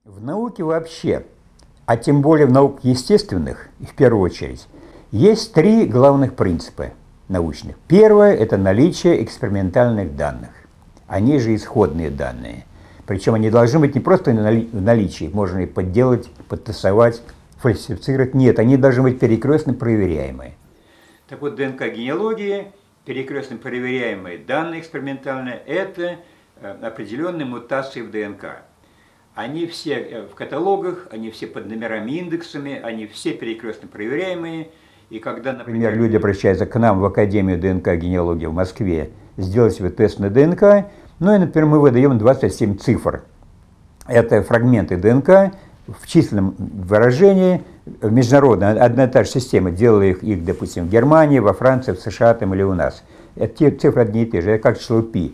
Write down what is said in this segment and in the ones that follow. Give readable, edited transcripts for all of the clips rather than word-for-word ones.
В науке вообще, а тем более в науках естественных, и в первую очередь, есть три главных принципа научных. Первое – это наличие экспериментальных данных. Они же исходные данные. Причем они должны быть не просто в наличии, можно их подделать, подтасовать, фальсифицировать. Нет, они должны быть перекрестно проверяемые. Так вот, ДНК-генеалогия, перекрестно проверяемые данные экспериментальные – это определенные мутации в ДНК. Они все в каталогах, они все под номерами, индексами, они все перекрестно проверяемые. И когда, например, люди обращаются к нам в Академию ДНК-генеалогии в Москве сделать себе тест на ДНК, ну и, например, мы выдаем 27 цифр. Это фрагменты ДНК в численном выражении, международная, одна и та же система, делала их, допустим, в Германии, во Франции, в США там, или у нас. Это те цифры одни и те же, это как число π,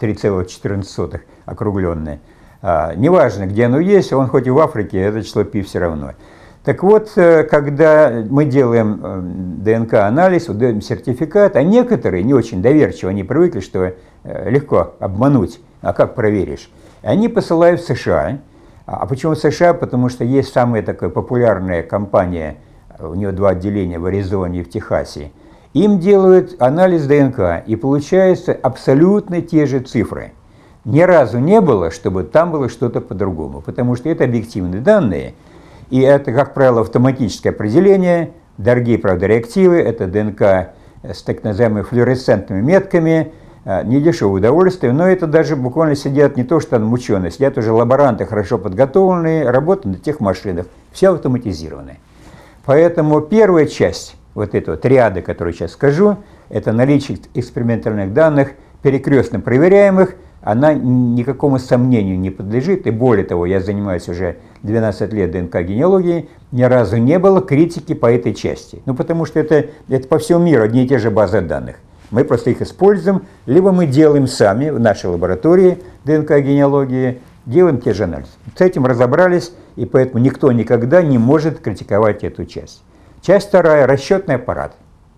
3,14 округленное. Неважно, где оно есть, он хоть и в Африке, это число π все равно. Так вот, когда мы делаем ДНК-анализ, даем сертификат, а некоторые, не очень доверчиво, они привыкли, что легко обмануть, а как проверишь? Они посылают в США. А почему в США? Потому что есть самая такая популярная компания, у нее 2 отделения в Аризоне и в Техасе. Им делают анализ ДНК, и получаются абсолютно те же цифры. Ни разу не было, чтобы там было что-то по-другому, потому что это объективные данные, и это, как правило, автоматическое определение, дорогие, правда, реактивы, это ДНК с так называемыми флуоресцентными метками, недешевое удовольствие, но это даже буквально сидят не то, что там ученые, сидят уже лаборанты, хорошо подготовленные, работают на тех машинах, все автоматизировано. Поэтому первая часть вот этого триады, которую сейчас скажу, это наличие экспериментальных данных, перекрестно проверяемых, она никакому сомнению не подлежит, и более того, я занимаюсь уже 12 лет ДНК-генеалогией, ни разу не было критики по этой части. Ну, потому что это по всему миру одни и те же базы данных. Мы просто их используем, либо мы делаем сами в нашей лаборатории ДНК-генеалогии, делаем те же анализы. С этим разобрались, и поэтому никто никогда не может критиковать эту часть. Часть вторая – расчетный аппарат.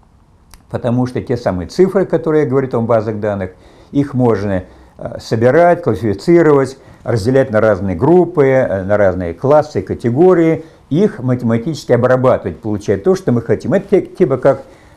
Потому что те самые цифры, которые я говорю в базах данных, их можно собирать, классифицировать, разделять на разные группы, на разные классы, категории, их математически обрабатывать, получать то, что мы хотим. Это типа как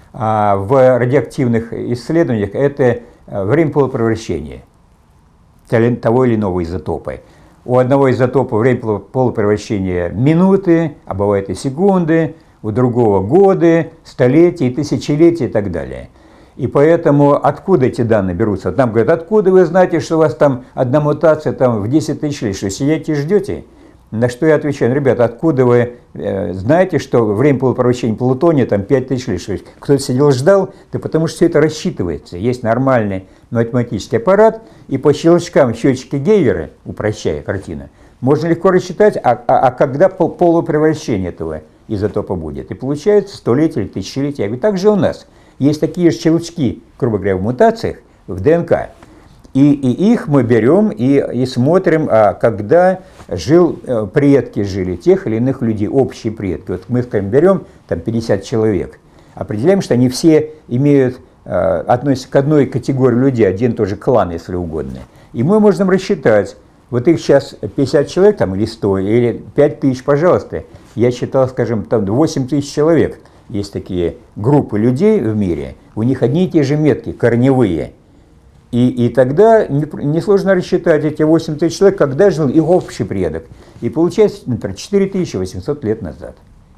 в радиоактивных исследованиях, это время полупревращения того или иного изотопа. У одного изотопа время полупревращения минуты, а бывает и секунды, у другого годы, столетия, тысячелетия и так далее. И поэтому откуда эти данные берутся? Вот нам говорят, откуда вы знаете, что у вас там одна мутация там, в 10 тысяч лет, что сидите и ждете? На что я отвечаю, ребята, откуда вы знаете, что время полупревращения плутония там 5 тысяч лет? Кто-то сидел ждал? Да потому что все это рассчитывается. Есть нормальный математический аппарат, и по щелчкам счетчики Гейгера, упрощая картину, можно легко рассчитать, когда полупревращение этого изотопа будет. И получается столетие или тысячелетие. Я говорю, так же у нас. Есть такие же щелчки, грубо говоря, в мутациях, в ДНК. И их мы берем и смотрим, когда предки жили тех или иных людей, общие предки. Вот мы, скажем, берем там 50 человек, определяем, что они все относятся к одной категории людей, один и тот же клан, если угодно. И мы можем рассчитать, вот их сейчас 50 человек, там, или 100, или 5 тысяч, пожалуйста. Я считал, скажем, там 8 тысяч человек. Есть такие группы людей в мире, у них одни и те же метки, корневые. И тогда несложно рассчитать эти 8 тысяч человек, когда жил их общий предок. И получается, например, 4800 лет назад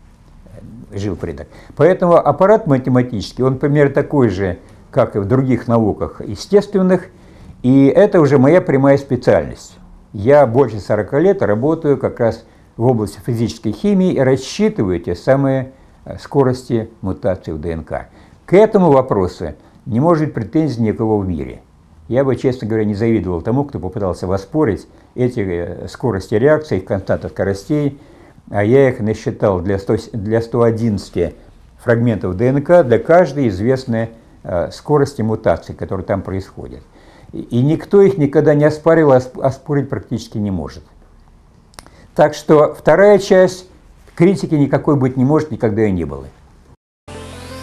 жил предок. Поэтому аппарат математический, он примерно такой же, как и в других науках естественных, и это уже моя прямая специальность. Я больше 40 лет работаю как раз в области физической химии и рассчитываю те самые скорости мутации в ДНК. К этому вопросу не может быть претензий никого в мире. Я бы, честно говоря, не завидовал тому, кто попытался воспорить эти скорости реакций, их константа скоростей, а я их насчитал для 111 фрагментов ДНК для каждой известной скорости мутации, которые там происходят. И никто их никогда не оспаривал, оспорить практически не может. Так что вторая часть критики никакой быть не может, никогда и не было.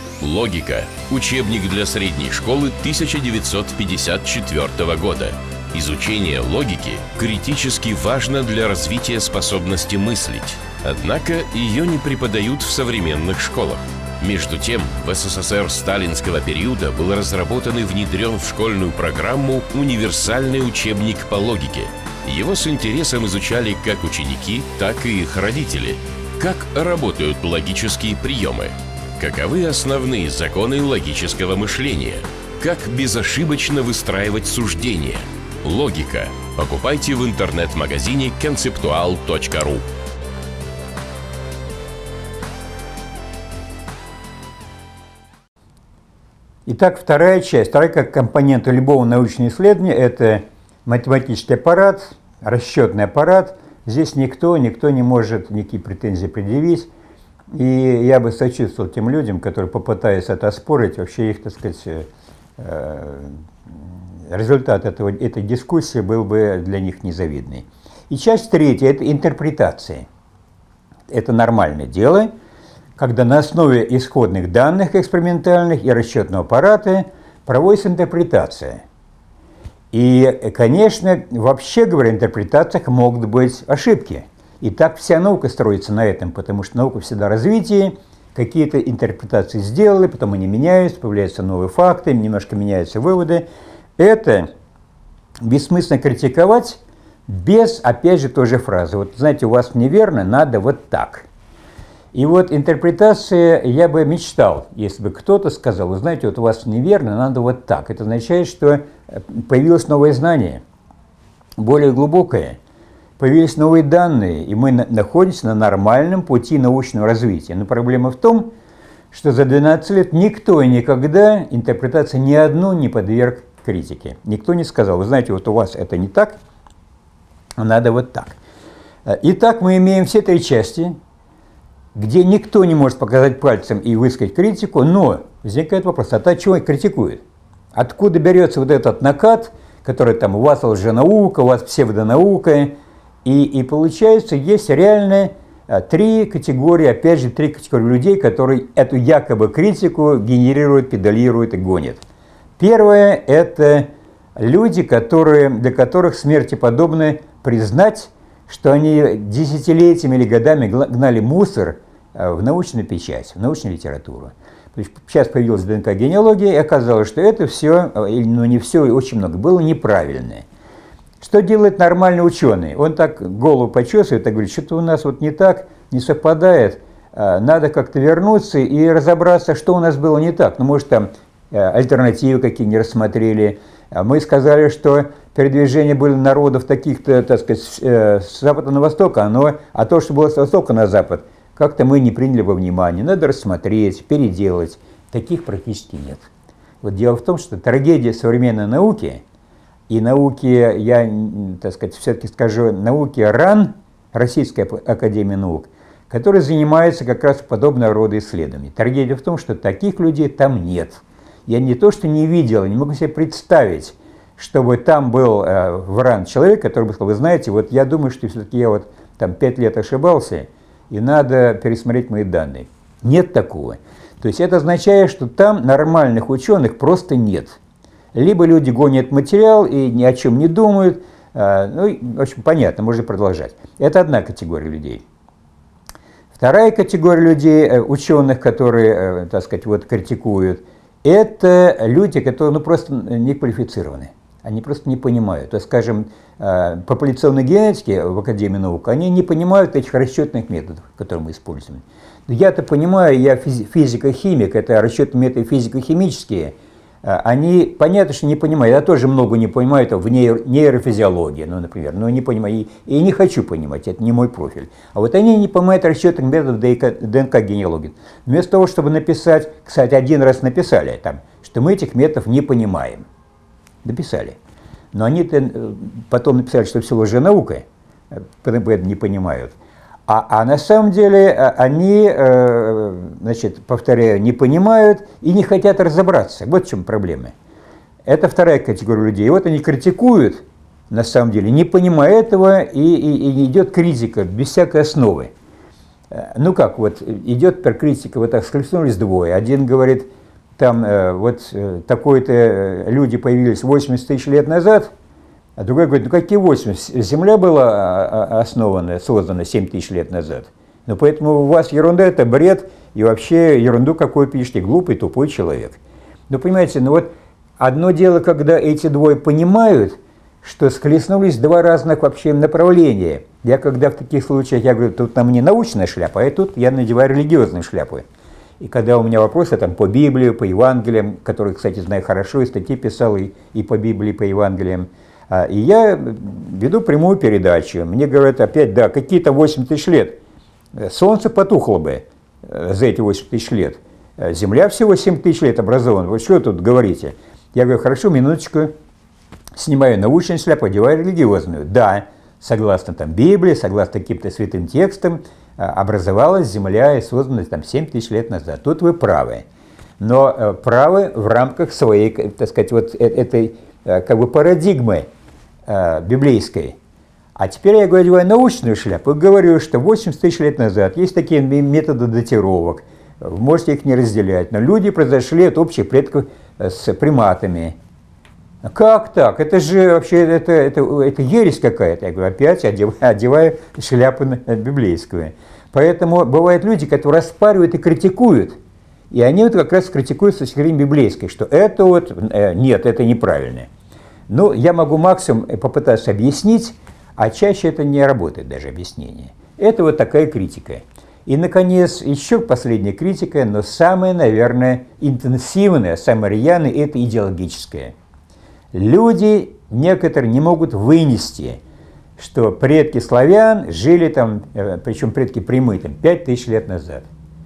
Логика. Учебник для средней школы 1954 года. Изучение логики критически важно для развития способности мыслить, однако ее не преподают в современных школах. Между тем, в СССР сталинского периода был разработан и внедрен в школьную программу универсальный учебник по логике. Его с интересом изучали как ученики, так и их родители. Как работают логические приемы? Каковы основные законы логического мышления? Как безошибочно выстраивать суждения? Логика. Покупайте в интернет-магазине conceptual.ru. Итак, вторая часть, вторая как компонент любого научного исследования – это математический аппарат, расчетный аппарат. Здесь никто не может никакие претензии предъявить. И я бы сочувствовал тем людям, которые попытаются это оспорить, вообще их, так сказать, результат этой дискуссии был бы для них незавидный. И часть третья – это интерпретация. Это нормальное дело, когда на основе исходных данных экспериментальных и расчетного аппарата проводится интерпретация. И, конечно, вообще говоря, в интерпретациях могут быть ошибки. И так вся наука строится на этом, потому что наука всегда в развитии, какие-то интерпретации сделали, потом они меняются, появляются новые факты, немножко меняются выводы. Это бессмысленно критиковать без, опять же, той же фразы. Вот, знаете, у вас неверно, надо вот так. И вот интерпретация, я бы мечтал, если бы кто-то сказал, вы знаете, вот у вас неверно, надо вот так. Это означает, что появилось новое знание, более глубокое, появились новые данные, и мы находимся на нормальном пути научного развития. Но проблема в том, что за 12 лет никто и никогда интерпретацию ни одну не подверг критике. Никто не сказал, вы знаете, вот у вас это не так, а надо вот так. Итак, мы имеем все три части, где никто не может показать пальцем и высказать критику, но возникает вопрос, а чего критикует? Откуда берется вот этот накат, который там у вас лженаука, у вас псевдонаука, и получается, есть реально три категории, опять же, три категории людей, которые эту якобы критику генерируют, педалируют и гонят. Первое – это люди, для которых смерти подобно признать, что они десятилетиями или годами гнали мусор в научную печать, в научную литературу. Сейчас появилась ДНК-генеалогия, и оказалось, что это все, ну не все, очень много, было неправильное. Что делает нормальный ученый? Он так голову почесывает и говорит, что-то у нас вот не так, не совпадает, надо как-то вернуться и разобраться, что у нас было не так. Ну, может, там альтернативы какие не рассмотрели. Мы сказали, что передвижение было народов таких-то, так сказать, с запада на восток, а то, что было с востока на запад, как-то мы не приняли во внимание. Надо рассмотреть, переделать. Таких практически нет. Вот дело в том, что трагедия современной науки и науки, я, так сказать, все-таки скажу, науки РАН, Российская академия наук, которая занимается как раз подобного рода исследованиями. Трагедия в том, что таких людей там нет. Я не то, что не видел, не могу себе представить, чтобы там был в РАН человек, который бы сказал, вы знаете, вот я думаю, что все-таки я вот там 5 лет ошибался, и надо пересмотреть мои данные. Нет такого. То есть это означает, что там нормальных ученых просто нет. Либо люди гонят материал и ни о чем не думают, ну, в общем, понятно, можно продолжать. Это одна категория людей. Вторая категория людей, ученых, которые, так сказать, вот критикуют, это люди, которые ну, просто не квалифицированы. Они просто не понимают. То есть, скажем, по популяционной генетике в Академии наук, они не понимают этих расчетных методов, которые мы используем. Я-то понимаю, я физико-химик, это расчетные методы физико-химические. Они, понятно, что не понимают. Я тоже много не понимаю в нейрофизиологии, ну, например. Но не понимаю, и не хочу понимать, это не мой профиль. А вот они не понимают расчетных методов ДНК-генеалогии. Вместо того, чтобы написать, кстати, один раз написали, там, что мы этих методов не понимаем. Написали. Но они потом написали, что все лженаука, потому что не понимают. А на самом деле они, значит, повторяю, не понимают и не хотят разобраться. Вот в чем проблема. Это вторая категория людей. И вот они критикуют, на самом деле, не понимая этого, и идет критика без всякой основы. Ну как, вот идет критика, вот так схлестнулись двое. Один говорит, там вот такой-то люди появились 80 тысяч лет назад, А другой говорит, ну какие 80? Земля была создана 7 тысяч лет назад. Ну поэтому у вас ерунда, это бред, и вообще ерунду какую пишете, глупый, тупой человек. Ну понимаете, ну вот одно дело, когда эти двое понимают, что схлестнулись два разных вообще направления. Я когда в таких случаях, я говорю, тут на мне научная шляпа, а тут я надеваю религиозные шляпы. И когда у меня вопросы там по Библии, по Евангелиям, которые, кстати, знаю хорошо, и статьи писал и по Библии, и по Евангелиям, и я веду прямую передачу. Мне говорят опять, да, какие-то 8 тысяч лет. Солнце потухло бы за эти 8 тысяч лет. Земля всего 7 тысяч лет образована. Вот что тут говорите? Я говорю, хорошо, минуточку. Снимаю научную шляпу, одеваю религиозную. Да, согласно там Библии, согласно каким-то святым текстам, образовалась Земля и создана там 7 тысяч лет назад. Тут вы правы. Но правы в рамках своей, так сказать, вот этой как бы парадигмы библейской. А теперь я одеваю научную шляпу и говорю, что 80 тысяч лет назад есть такие методы датировок. Вы можете их не разделять. Но люди произошли от общих предков с приматами. Как так? Это же вообще это ересь какая-то. Я говорю, опять одеваю шляпу библейскую. Поэтому бывают люди, которые распаривают и критикуют. И они вот как раз критикуют с точки зрения библейской, что это вот, нет, это неправильно. Ну, я могу максимум попытаться объяснить, а чаще это не работает даже объяснение. Это вот такая критика. И, наконец, еще последняя критика, но самая, наверное, интенсивная, самая рьяная, это идеологическая. Люди некоторые не могут вынести, что предки славян жили там, причем предки прямые, там, 5000 лет назад.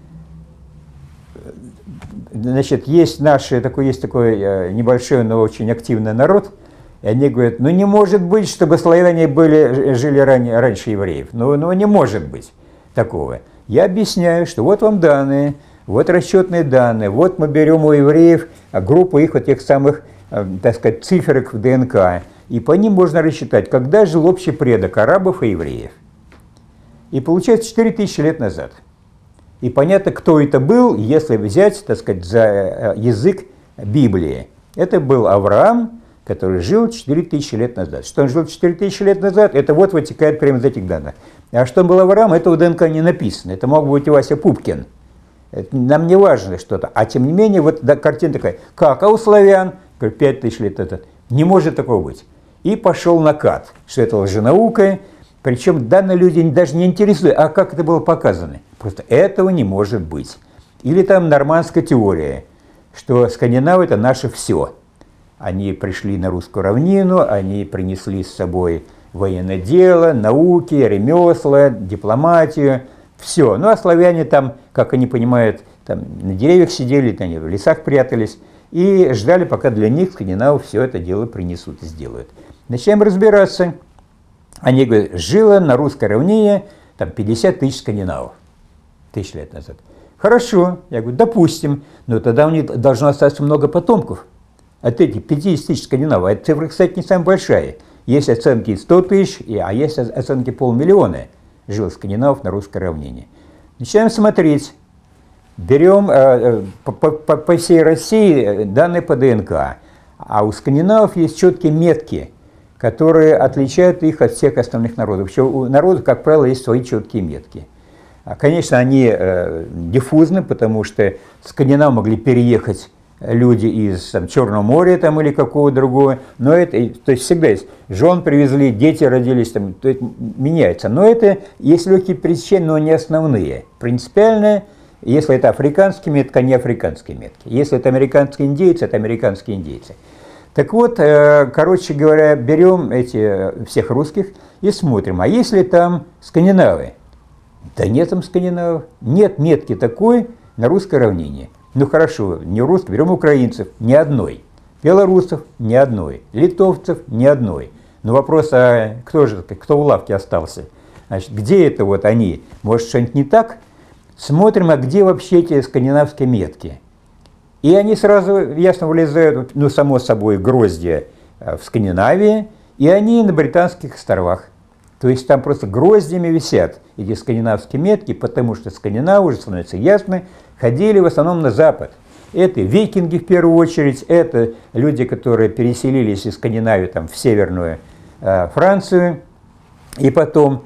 Значит, есть такой небольшой, но очень активный народ, и они говорят, ну не может быть, чтобы славяне жили раньше евреев. Ну не может быть такого. Я объясняю, что вот вам данные, вот расчетные данные, вот мы берем у евреев группу их вот тех самых, так сказать, циферок в ДНК, и по ним можно рассчитать, когда жил общий предок арабов и евреев. И получается 4000 лет назад. И понятно, кто это был, если взять, так сказать, за язык Библии. Это был Авраам, который жил 4000 лет назад. Что он жил 4000 лет назад, это вот вытекает прямо из этих данных. А что он был Авраам, это в ДНК не написано. Это мог быть и Вася Пупкин. Это нам не важно что-то. А тем не менее, вот картина такая. Как? А у славян? 5000 лет назад. Не может такого быть. И пошел накат, что это лженаука. Причем данные люди даже не интересуют, а как это было показано. Просто этого не может быть. Или там нормандская теория, что скандинавы – это наше все. Они пришли на русскую равнину, они принесли с собой военное дело, науки, ремесла, дипломатию, все. Ну а славяне там, как они понимают, там на деревьях сидели, они в лесах прятались и ждали, пока для них скандинавы все это дело принесут и сделают. Начинаем разбираться. Они говорят, жило на русской равнине там 50 тысяч скандинавов 1000 лет назад. Хорошо, я говорю, допустим, но тогда у них должно остаться много потомков. От этих 50 тысяч скандинавов, а эта цифра, кстати, не самая большая. Есть оценки 100 тысяч, а есть оценки 500 000 жило скандинавов на русской равнине. Начинаем смотреть. Берем по всей России данные по ДНК. А у скандинавов есть четкие метки, которые отличают их от всех остальных народов. Вообще у народов, как правило, есть свои четкие метки. Конечно, они диффузны, потому что скандинавы могли переехать люди из Черного моря там, или какого другого, но это, то есть всегда есть, жен привезли, дети родились, там, то это меняется. Но это есть легкие пересечения, но не основные. Принципиально, если это африканские метки, а не африканские метки. Если это американские индейцы, это американские индейцы. Так вот, короче говоря, берем всех русских и смотрим, а если там скандинавы? Да нет там скандинавов, нет метки такой на русской равнине. Ну хорошо, не русских, берем украинцев, ни одной. Белорусов, ни одной. Литовцев, ни одной. Но вопрос, а кто в лавке остался? Значит, где это вот они? Может, что-нибудь не так? Смотрим, а где вообще эти скандинавские метки? И они сразу ясно вылезают, ну, само собой, гроздья в Скандинавии, и они на Британских островах. То есть там просто гроздьями висят эти скандинавские метки, потому что скандинавы, уже становится ясно, ходили в основном на запад. Это викинги в первую очередь, это люди, которые переселились из Скандинавии там, в Северную Францию, и потом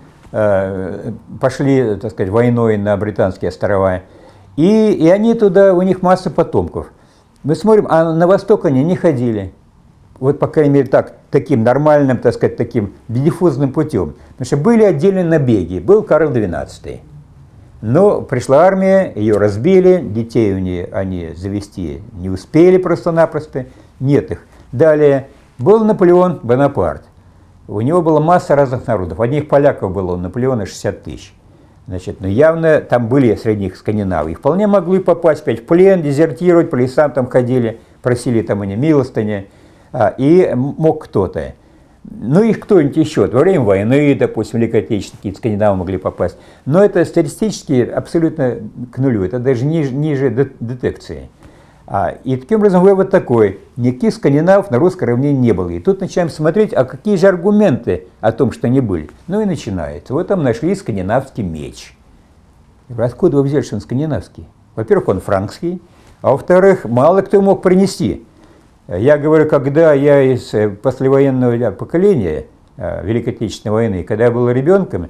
пошли, так сказать, войной на Британские острова. И они туда, у них масса потомков. Мы смотрим, а на восток они не ходили. Вот, по крайней мере, таким нормальным, так сказать, таким диффузным путем. Потому что были отдельные набеги. Был Карл XII. Но пришла армия, ее разбили, детей у нее они завести не успели просто-напросто, нет их. Далее был Наполеон Бонапарт. У него была масса разных народов. Одних поляков было у Наполеона 60 тысяч. Значит, но явно там были среди них скандинавы. И вполне могли попасть опять в плен, дезертировать, по лесам там ходили, просили там они милостыни. И мог кто-то. Ну и кто-нибудь еще. Во время войны, допустим, Великой Отечественной, какие-то скандинавы могли попасть. Но это статистически абсолютно к нулю. Это даже ниже детекции. И таким образом вывод такой. Никаких скандинавов на русском равнине не было. И тут начинаем смотреть, а какие же аргументы о том, что они были. Ну и начинается. Вот там нашли скандинавский меч. Откуда вы взяли, что он скандинавский? Во-первых, он франкский. А во-вторых, мало кто мог принести. Я говорю, когда я из послевоенного поколения Великой Отечественной войны, когда я был ребенком,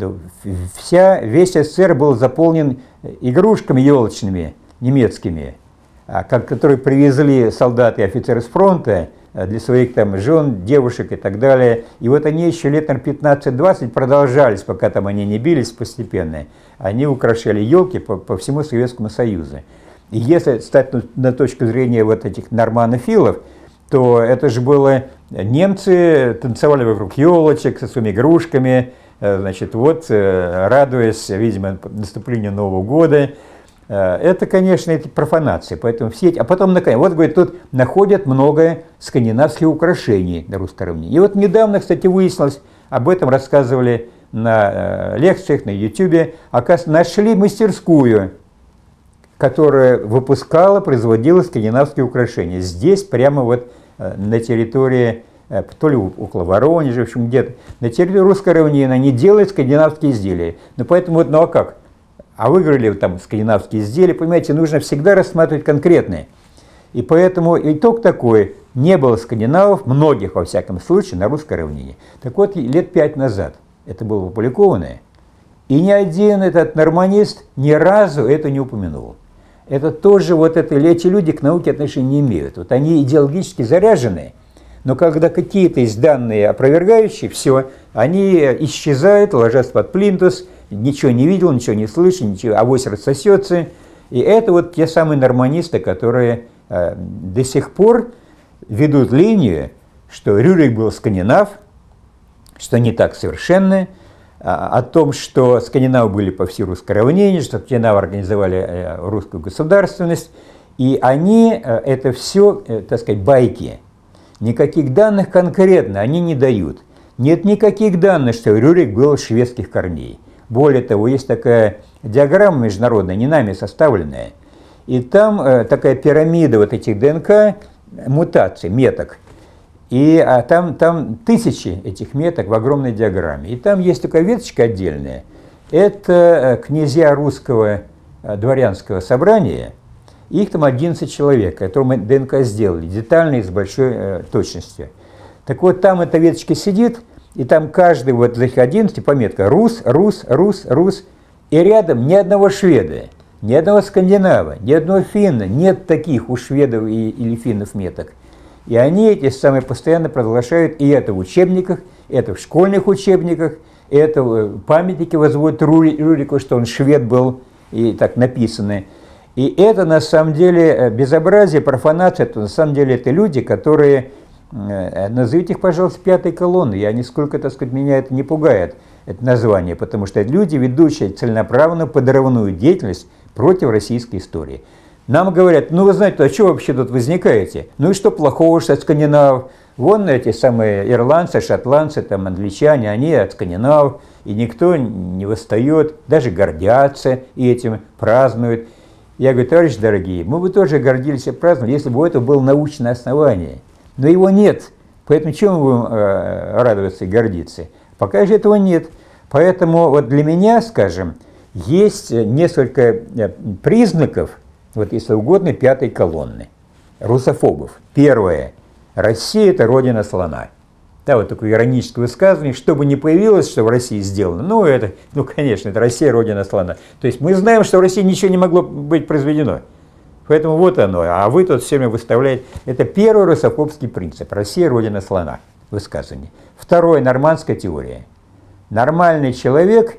весь СССР был заполнен игрушками елочными немецкими, которые привезли солдаты и офицеры с фронта для своих там жен, девушек и так далее. И вот они еще лет 15-20 продолжались, пока там они не бились постепенно. Они украшали елки по всему Советскому Союзу. И если стать на точку зрения вот этих норманофилов, то это же было немцы танцевали вокруг елочек со своими игрушками, значит, вот, радуясь, видимо, наступлению Нового года. Это, конечно, это профанация, поэтому все эти... А потом, наконец, вот, говорит, тут находят много скандинавских украшений на русском равнине. И вот недавно, кстати, выяснилось, об этом рассказывали на лекциях, на YouTube, оказывается, нашли мастерскую, которая выпускала, производила скандинавские украшения. Здесь, прямо вот на территории, то ли около Воронежа, в общем, где-то, на территории русской равнины они делают скандинавские изделия. Ну, поэтому вот, ну а как? А выиграли там скандинавские изделия, понимаете, нужно всегда рассматривать конкретные. И поэтому итог такой, не было скандинавов, многих, во всяком случае, на русской равнине. Так вот, лет 5 назад это было опубликовано, и ни один этот норманист ни разу это не упомянул. Это тоже вот эти люди к науке отношения не имеют. Вот они идеологически заряжены, но когда какие-то есть данные опровергающие, все, они исчезают, ложатся под плинтус, ничего не видел, ничего не слышал, ничего, авось рассосется. И это вот те самые норманисты, которые до сих пор ведут линию, что Рюрик был скандинав, что не так совершенно, о том, что скандинавы были по всей русской равнине, что скандинавы организовали русскую государственность, и они, это все, так сказать, байки. Никаких данных конкретно они не дают. Нет никаких данных, что Рюрик был шведских корней. Более того, есть такая диаграмма международная, не нами составленная, и там такая пирамида вот этих ДНК, мутаций, меток. И там тысячи этих меток в огромной диаграмме. И там есть такая веточка отдельная. Это князья русского дворянского собрания. Их там 11 человек, которым мы ДНК сделали, детально и с большой точностью. Так вот, там эта веточка сидит, и там каждый вот из этих 11 пометка «Рус», «Рус», «Рус», «Рус». И рядом ни одного шведа, ни одного скандинава, ни одного финна. Нет таких у шведов или финнов меток. И они эти самые постоянно провозглашают, и это в учебниках, это в школьных учебниках, это памятники возводят Рюрику, что он швед был, и так написано. И это на самом деле безобразие, профанация, это на самом деле это люди, которые, назовите их, пожалуйста, пятой колонной. Я нисколько, так сказать, меня это не пугает, это название, потому что это люди, ведущие целенаправленную подрывную деятельность против российской истории. Нам говорят, ну вы знаете, а что вообще тут возникаете? Ну и что плохого, что от скандинавов? Вон эти самые ирландцы, шотландцы, там, англичане, они от скандинавов, и никто не восстает, даже гордятся и этим празднуют. Я говорю, товарищи дорогие, мы бы тоже гордились и праздновали, если бы у этого было научное основание. Но его нет, поэтому чему мы будем радоваться и гордиться? Пока же этого нет. Поэтому вот для меня, скажем, есть несколько признаков, вот если угодно, пятой колонны русофобов. Первое. Россия – это родина слона. Да, вот такое ироническое высказывание, что бы ни появилось, что в России сделано, конечно, это Россия, родина слона. То есть мы знаем, что в России ничего не могло быть произведено. Поэтому вот оно, а вы тут все время выставляете. Это первый русофобский принцип. Россия, родина слона. Высказывание. Второе, нормандская теория. Нормальный человек,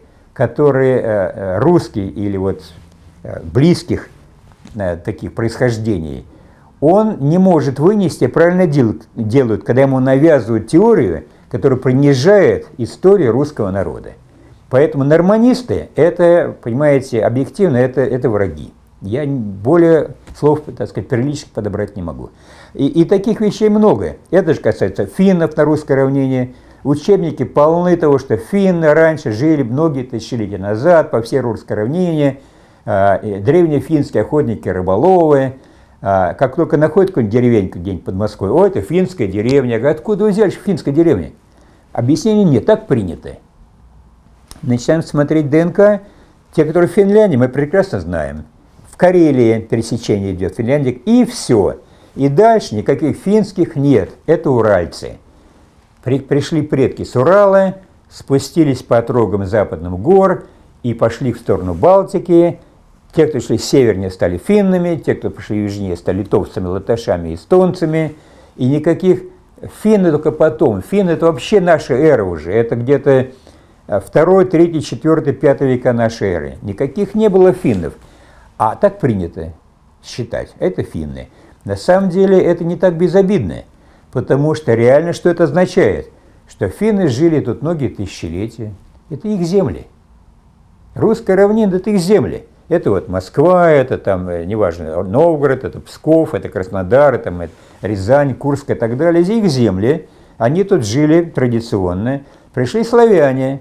который русский или вот близких таких происхождений, он не может вынести, правильно делают, когда ему навязывают теорию, которая принижает историю русского народа. Поэтому норманисты, это, понимаете, объективно, это враги. Я более слов, так сказать, приличных подобрать не могу. И таких вещей много. Это же касается финнов на русское равнине. Учебники полны того, что финны раньше жили многие тысячелетия назад по всей русской равнине. Древние финские охотники-рыболовы. Как только находят какую-нибудь деревеньку где-нибудь под Москвой, о, это финская деревня. Я говорю, откуда вы взяли финская деревня? Объяснение нет, так принято. Начинаем смотреть ДНК. Те, которые в Финляндии, мы прекрасно знаем. В Карелии пересечение идет, Финляндия, и все. И дальше никаких финских нет, это уральцы. Пришли предки с Урала, спустились по отрогам западных гор и пошли в сторону Балтики. Те, кто шли севернее, стали финнами, те, кто пошли южнее, стали литовцами, латышами, эстонцами. И никаких финны только потом. Финны – это вообще наша эра уже, это где-то 2, 3, 4, 5 века нашей эры. Никаких не было финнов. А так принято считать, это финны. На самом деле это не так безобидно, потому что реально что это означает? Что финны жили тут многие тысячелетия, это их земли. Русская равнина – это их земли. Это вот Москва, это там, неважно, Новгород, это Псков, это Краснодар, это Рязань, Курск и так далее. Это их земли, они тут жили традиционно. Пришли славяне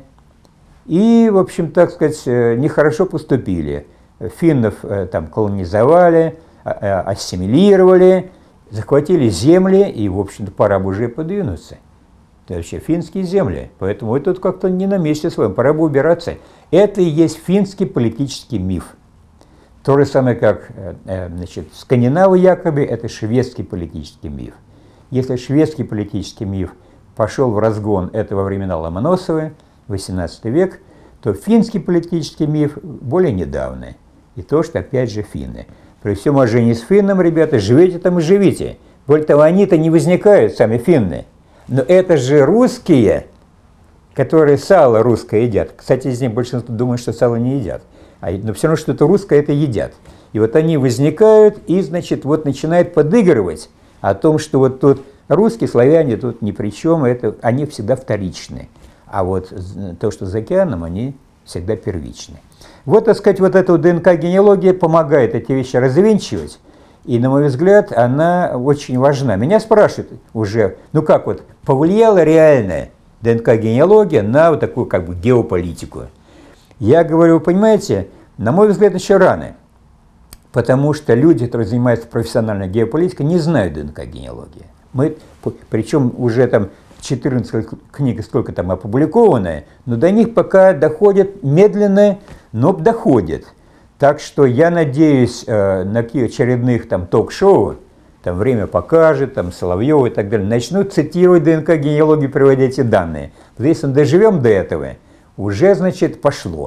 и, в общем, так сказать, нехорошо поступили. Финнов там колонизовали, ассимилировали, захватили земли, и, в общем-то, пора бы уже подвинуться. Это вообще финские земли, поэтому вы тут как-то не на месте своем, пора бы убираться. Это и есть финский политический миф. То же самое, как значит, скандинавы якобы, это шведский политический миф. Если шведский политический миф пошел в разгон, это во времена Ломоносова, 18 век, то финский политический миф более недавний. И то, что опять же финны. При всем уважении с финном, ребята, живите там и живите. Более того, они-то не возникают, сами финны. Но это же русские, которые сало русское едят. Кстати, из них большинство думают, что сало не едят. Но все равно что-то русское это едят. И вот они возникают и, значит, вот начинают подыгрывать о том, что вот тут русские, славяне тут ни при чем, это, они всегда вторичны. А вот то, что за океаном, они всегда первичны. Вот, так сказать, вот эта ДНК-генеалогия помогает эти вещи развенчивать. И, на мой взгляд, она очень важна. Меня спрашивают уже, ну как вот, повлияла реальная ДНК-генеалогия на вот такую как бы геополитику? Я говорю, вы понимаете, на мой взгляд, еще рано. Потому что люди, которые занимаются профессиональной геополитикой, не знают ДНК-генеалогии. Причем уже там 14 книг, сколько там опубликовано, но до них пока доходят медленно, но доходят. Так что я надеюсь на очередных там ток-шоу, там «Время покажет», там Соловьева и так далее, начнут цитировать ДНК-генеалогию, приводя эти данные. Вот если мы доживем до этого, уже, значит,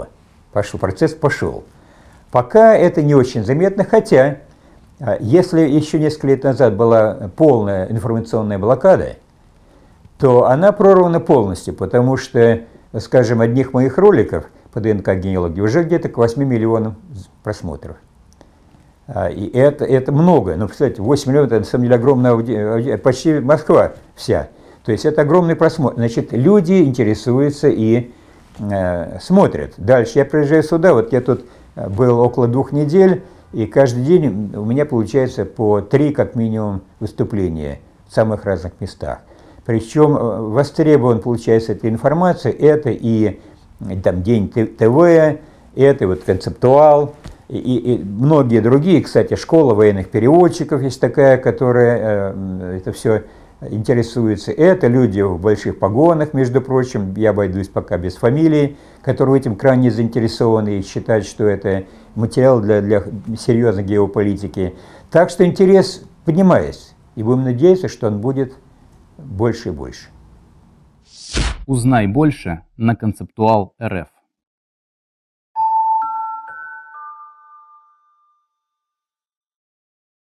процесс пошел. Пока это не очень заметно, хотя, если еще несколько лет назад была полная информационная блокада, то она прорвана полностью, потому что, скажем, одних моих роликов по ДНК-генеалогии уже где-то к 8 миллионам просмотров. И это много. Но, кстати, 8 миллионов – это, на самом деле, огромная аудитория, почти Москва вся. То есть это огромный просмотр. Значит, люди интересуются и смотрят. Дальше я приезжаю сюда, вот я тут был около 2 недель, и каждый день у меня получается по 3, как минимум, выступления в самых разных местах. Причем востребован, получается, эта информация, это и там День ТВ, это вот Концептуал, и многие другие, кстати, школа военных переводчиков есть такая, которая это все интересуется. Это люди в больших погонах, между прочим, я обойдусь пока без фамилии, которые этим крайне заинтересованы и считают, что это материал для серьезной геополитики. Так что интерес поднимается, и будем надеяться, что он будет больше и больше. Узнай больше на Концептуал.рф.